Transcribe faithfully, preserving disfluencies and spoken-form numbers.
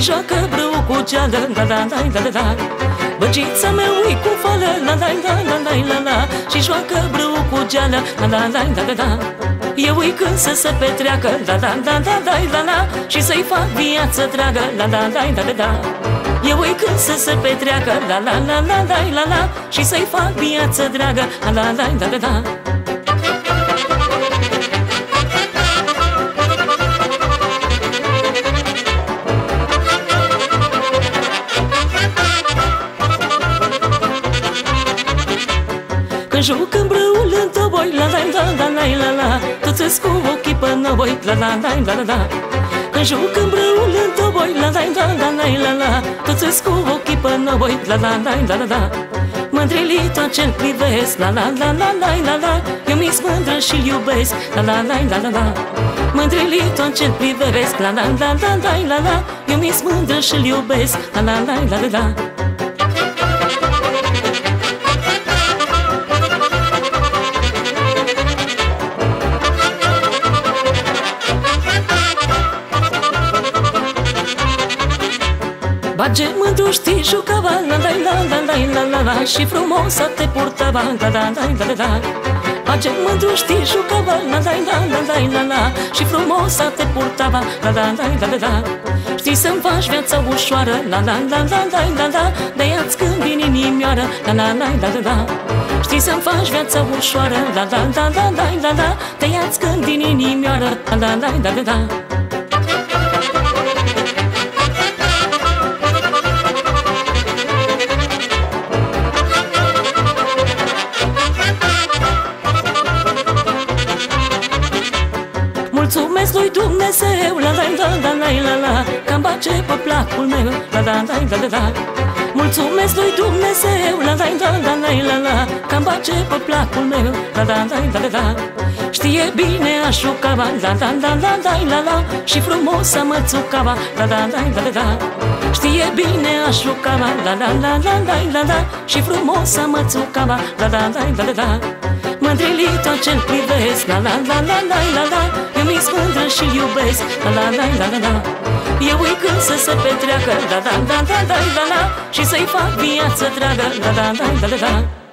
joacă brâu cu geală, la la la la la la. Băgița mea ui cu fală, la la la la la la la. Și joacă brâu cu geală, la la la la la la. Eu ui când să se petreacă, la la la la la la la. Și să-i fac viață dragă, la la la la la la. Eu ui când să se petreacă, la la la la la la la. Și să-i fac viață dragă, la la la la la la. Când jucăm brâul în toboi, la la la la la la la. Toți-s cu ochii pe năvoi, la la la la la la. Când jucăm brâul în toboi, la la la la la la la. Toți-s cu ochii pe năvoi, la la la la la la. Mândrilito ce-l privesc, la la la la la la la. Eu mi-s mândră și-l iubesc, la la la la la la. Mândrilito ce-l privesc, la la la la la la la. Eu mi-s mândră și-l iubesc, la la la la la la. Bage mândru știi jucava, la la la la la la la la. Și frumos te purtava, la la la la la la. Bage mândru știi jucava, la la la la la la la. Și frumos te purtava, la la la la la la. Știi să-mi faci viața ușoară, la la la la la la la. De-aia-ți când vin inimioară, la la la la la la. Știi să-mi faci viața ușoară, la la la la la la la. De-aia-ți când vin inimioară, la la la la la la. Mulțumesc lui Dumnezeu, la la la la la la la. Că-mi bage pe placul meu, la la la la la la. Mulțumesc lui Dumnezeu, la la la la la la la. Că-mi bage pe placul meu, la la la la la la. Știe bine a jucava, la la la la la la la. Și frumos să mă țucava, la la la la la la. Știe bine a jucava, la la la la la la la. Și frumos să mă țucava, la la la la la la. Mândrilito ce-l privesc, la la la la la la la. Eu mi-s mândră și-l iubesc, la la la la la la. Eu ui când să se petreacă, la la la la la la la. Și să-i fac viață dragă, la la la la la la.